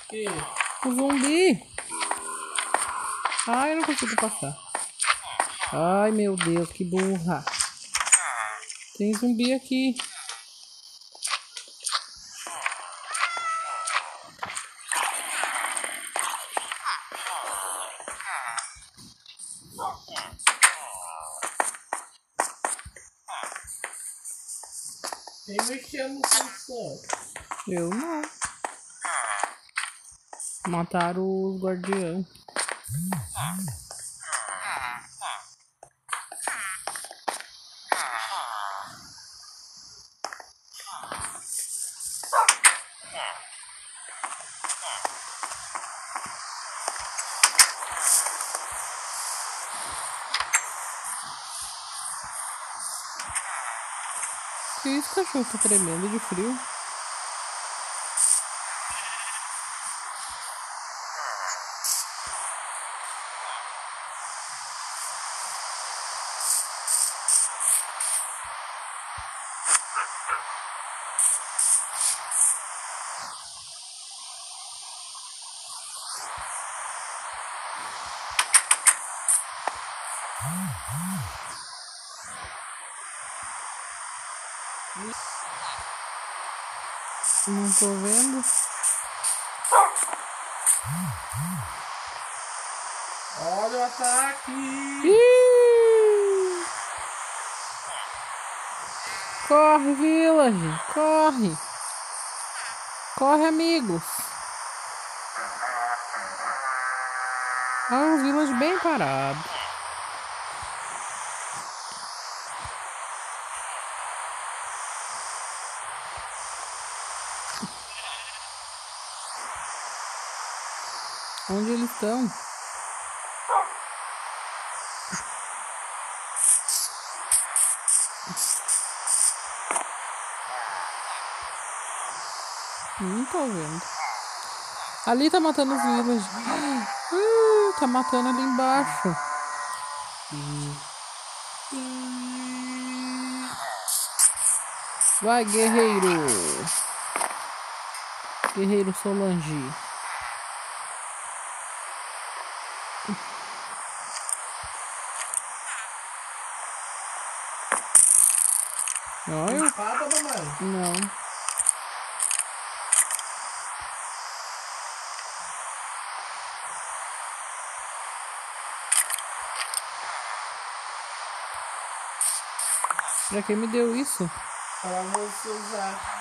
Que? O zumbi. Ai, eu não consigo passar. Ai, meu Deus, que burra. Tem zumbi aqui. Quem mexeu no sensor? Eu não. Mataram os guardiães. Que isso, cachorro? Tá tremendo de frio. Não tô vendo. Olha o ataque! Ih! Corre, Village! Corre! Corre, amigos! Ah, o Village bem parado. Onde eles estão? Não tô vendo. Ali tá matando os Village. Tá matando ali embaixo. Vai, guerreiro! Guerreiro Solange. Olha. Espada, mamãe? Não. Pra quem me deu isso? Pra você usar.